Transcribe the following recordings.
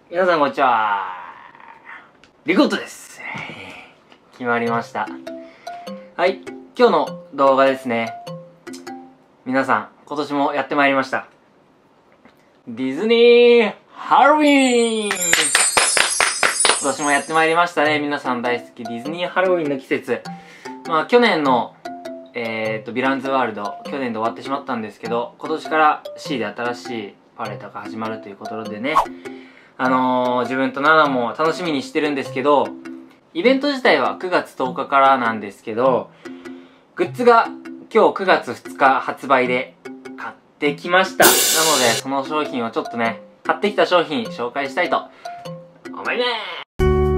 皆さんこんにちは。リコットです。決まりました。はい、今日の動画ですね。皆さん、今年もやってまいりました。ディズニーハロウィーン。今年もやってまいりましたね。皆さん大好きディズニーハロウィーンの季節。まあ去年のヴィランズワールド、去年で終わってしまったんですけど、今年から C で新しいパレードが始まるということでね、自分とナナも楽しみにしてるんですけど、イベント自体は9月10日からなんですけど、グッズが今日9月2日発売で買ってきました。なので、その商品をちょっとね、買ってきた商品紹介したいと思います。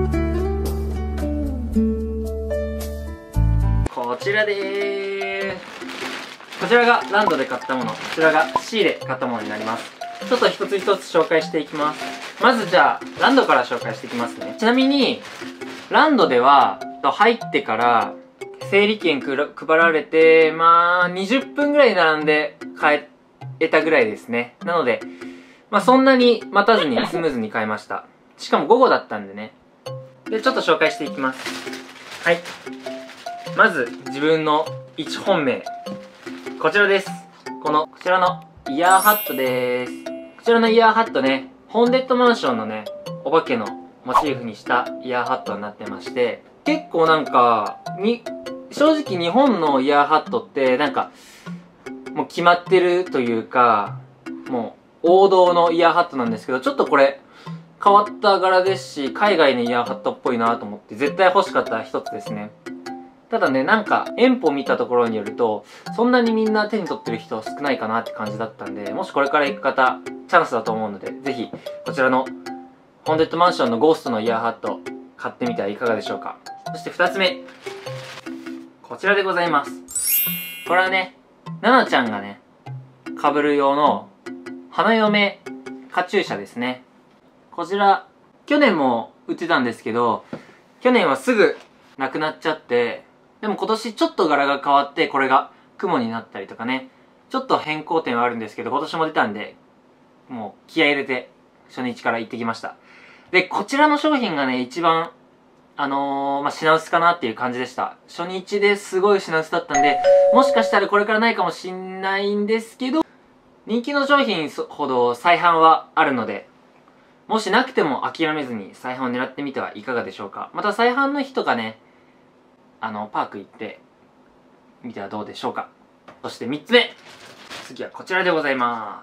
こちらでーす。こちらがランドで買ったもの、こちらが C で買ったものになります。ちょっと一つ一つ紹介していきます。まずじゃあ、ランドから紹介していきますね。ちなみに、ランドでは、入ってから、整理券配られて、まあ、20分ぐらい並んで買えたぐらいですね。なので、まあそんなに待たずにスムーズに買いました。しかも午後だったんでね。で、ちょっと紹介していきます。はい。まず、自分の1本命。こちらです。こちらのイヤーハットでーす。こちらのイヤーハットね、ホーンデッドマンションのね、お化けのモチーフにしたイヤーハットになってまして、結構なんか、正直日本のイヤーハットってなんか、もう決まってるというか、もう王道のイヤーハットなんですけど、ちょっとこれ、変わった柄ですし、海外のイヤーハットっぽいなと思って、絶対欲しかった一つですね。ただね、なんか、園舗見たところによると、そんなにみんな手に取ってる人少ないかなって感じだったんで、もしこれから行く方、チャンスだと思うので、ぜひ、こちらの、ホーンデッドマンションのゴーストのイヤーハット、買ってみてはいかがでしょうか。そして二つ目。こちらでございます。これはね、ナナちゃんがね、被る用の、花嫁カチューシャですね。こちら、去年も売ってたんですけど、去年はすぐなくなっちゃって、でも今年ちょっと柄が変わって、これが雲になったりとかね、ちょっと変更点はあるんですけど、今年も出たんで、もう気合い入れて、初日から行ってきました。で、こちらの商品がね、一番、品薄かなっていう感じでした。初日ですごい品薄だったんで、もしかしたらこれからないかもしんないんですけど、人気の商品ほど再販はあるので、もしなくても諦めずに再販を狙ってみてはいかがでしょうか。また再販の日とかね、パーク行ってみてはどうでしょうか。そして3つ目。次はこちらでございます。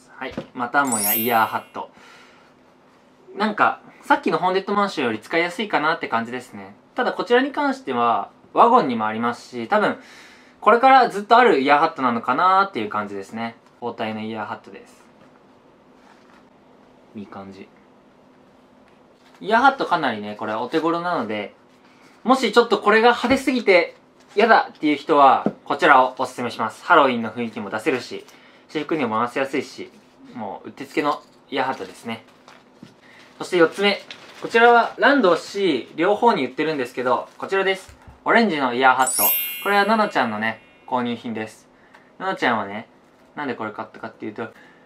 はい。またもやイヤーハット。なんか、さっきのホーンデッドマンションより使いやすいかなって感じですね。ただこちらに関しては、ワゴンにもありますし、多分、これからずっとあるイヤーハットなのかなっていう感じですね。包帯のイヤーハットです。いい感じ。イヤーハットかなりね、これお手頃なので、もしちょっとこれが派手すぎて嫌だっていう人は、こちらをおすすめします。ハロウィンの雰囲気も出せるし、私服にも回せやすいし、もううってつけのイヤーハットですね。そして4つ目。こちらはランド C 両方に売ってるんですけど、こちらです。オレンジのイヤーハット。これはナナちゃんのね、購入品です。ナナちゃんはね、なんでこれ買ったかっていうと、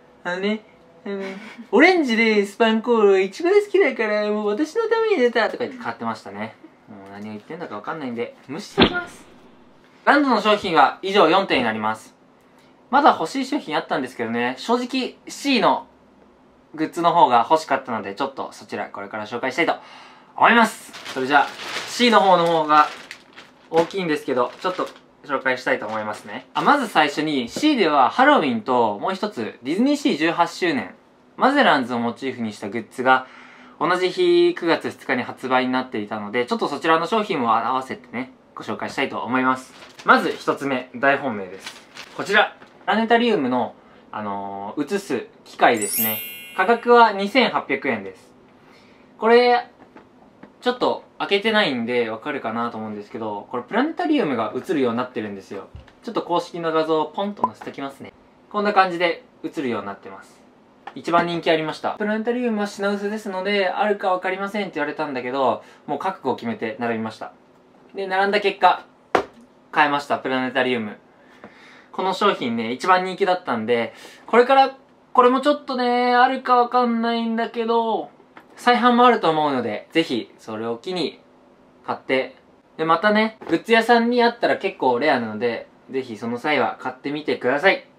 オレンジでスパンコールが一番好きだから、もう私のために出たとか言って買ってましたね。もう何を言ってんだかわかんないんで、無視していきます。ランドの商品は以上4点になります。まだ欲しい商品あったんですけどね、正直 C のグッズの方が欲しかったので、ちょっとそちらこれから紹介したいと思います。それじゃあ C の方が大きいんですけど、ちょっと紹介したいと思いますね。まず最初に C ではハロウィンともう一つディズニー C18 周年マゼランズをモチーフにしたグッズが同じ日9月2日に発売になっていたので、ちょっとそちらの商品も合わせてね、ご紹介したいと思います。まず一つ目、大本命です。こちら、プラネタリウムの、映す機械ですね。価格は2800円です。これ、ちょっと開けてないんでわかるかなと思うんですけど、これプラネタリウムが映るようになってるんですよ。ちょっと公式の画像をポンと載せておきますね。こんな感じで映るようになってます。一番人気ありました。プラネタリウムは品薄ですので、あるかわかりませんって言われたんだけど、もう覚悟を決めて並びました。で、並んだ結果、買いました、プラネタリウム。この商品ね、一番人気だったんで、これからこれもちょっとね、あるかわかんないんだけど、再販もあると思うので、ぜひそれを機に買って、で、またね、グッズ屋さんにあったら結構レアなので、ぜひその際は買ってみてください。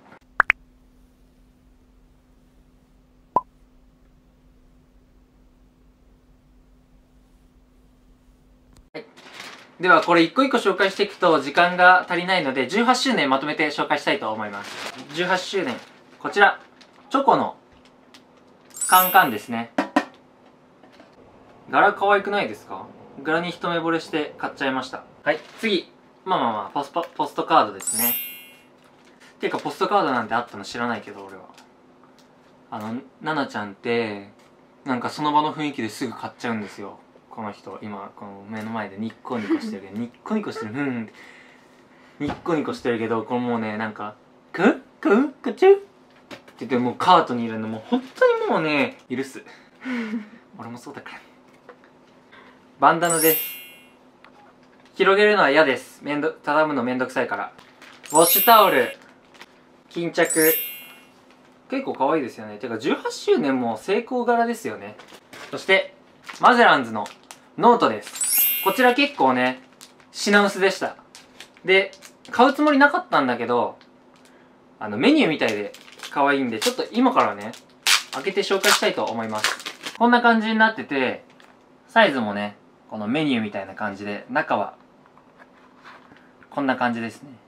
ではこれ一個一個紹介していくと時間が足りないので18周年まとめて紹介したいと思います。18周年、こちらチョコのカンカンですね。柄可愛くないですか？柄に一目惚れして買っちゃいました。はい、次、ポストカードですね。てかポストカードなんてあったの知らないけど、俺はナナちゃんってなんかその場の雰囲気ですぐ買っちゃうんですよ。この人今この目の前でニッコニコしてるけどニッコニコしてるニッコニコしてるけど、これもうね、なんかクチュって言ってもうカートに入れるのもう本当にもうね許す俺もそうだから。バンダナです。広げるのは嫌です。畳むのめんどくさいから。ウォッシュタオル、巾着、結構可愛いですよね。てか18周年も成功柄ですよね。そしてマゼランズのノートです。こちら結構ね品薄でした。で買うつもりなかったんだけど、メニューみたいで可愛いんで、ちょっと今からね開けて紹介したいと思います。こんな感じになってて、サイズもねこのメニューみたいな感じで、中はこんな感じですね。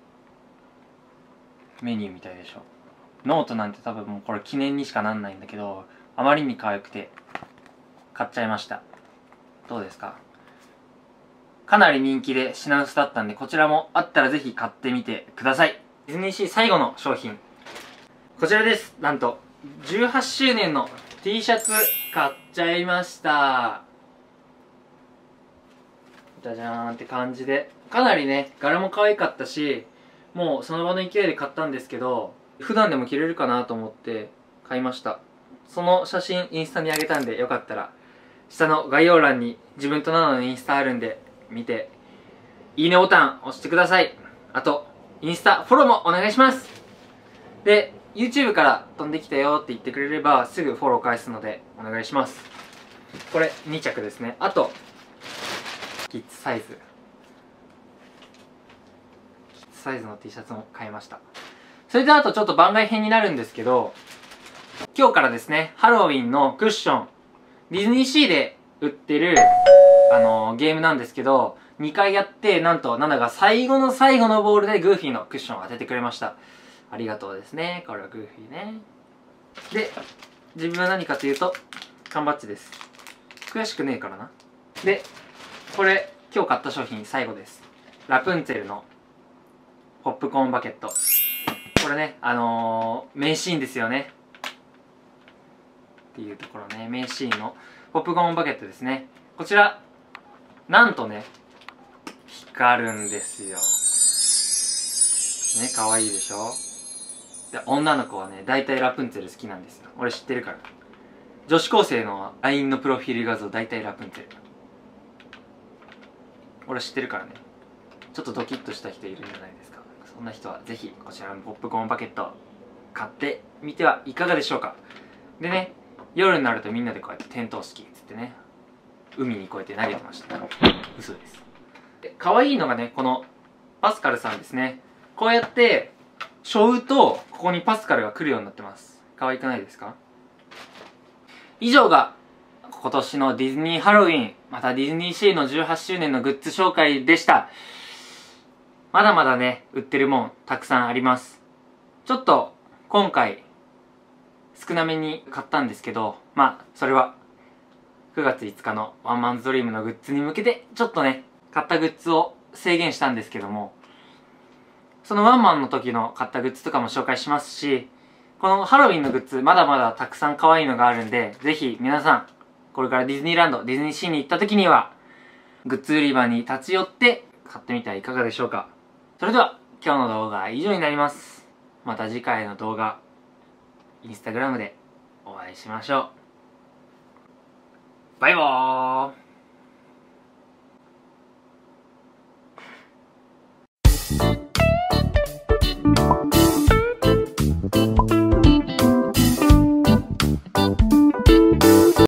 メニューみたいでしょ。ノートなんて多分もうこれ記念にしかなんないんだけど、あまりに可愛くて買っちゃいました。どうですか？かなり人気で品薄だったんで、こちらもあったらぜひ買ってみてください。ディズニーシー最後の商品、こちらです。なんと18周年の T シャツ買っちゃいました。じゃじゃーんって感じで、かなりね柄も可愛かったし、もうその場の勢いで買ったんですけど、普段でも着れるかなと思って買いました。その写真インスタにあげたんで、よかったら下の概要欄に自分とナナのインスタあるんで見ていいねボタン押してください。あとインスタフォローもお願いします。で YouTube から飛んできたよって言ってくれればすぐフォロー返すのでお願いします。これ2着ですね。あとキッズサイズの T シャツも買いました。それであとちょっと番外編になるんですけど、今日からですねハロウィンのクッション、ディズニーシーで売ってるゲームなんですけど、2回やって、なんとナナが最後の最後のボールでグーフィーのクッションを当ててくれました。ありがとうですね。これはグーフィーね。で自分は何かというと缶バッジです。悔しくねえからな。でこれ今日買った商品最後です。ラプンツェルのポップコーンバケット。これね名シーンですよねっていうところね、名シーンのポップコーンバケットですね。こちらなんとね光るんですよね。可愛いでしょ。で女の子はね大体ラプンツェル好きなんですよ。俺知ってるから。女子高生の LINE のプロフィール画像大体ラプンツェル、俺知ってるからね。ちょっとドキッとした人いるんじゃないですか。そんな人はぜひこちらのポップコーンバケット買ってみてはいかがでしょうか。でね、夜になるとみんなでこうやって点灯式っつってね、海にこうやって投げてました。嘘です。で可愛いのがねこのパスカルさんですね。こうやって背負うとここにパスカルが来るようになってます。可愛くないですか？以上が今年のディズニーハロウィン、またディズニーシーの18周年のグッズ紹介でした。まだまだね売ってるもんたくさんあります。ちょっと今回少なめに買ったんですけど、それは9月5日のワンマンズドリームのグッズに向けてちょっとね買ったグッズを制限したんですけども、そのワンマンの時の買ったグッズとかも紹介しますし、このハロウィンのグッズまだまだたくさん可愛いのがあるんで、ぜひ皆さんこれからディズニーランド、ディズニーシーに行った時にはグッズ売り場に立ち寄って買ってみてはいかがでしょうか。それでは今日の動画は以上になります。また次回の動画インスタグラムでお会いしましょう。バイバーイ。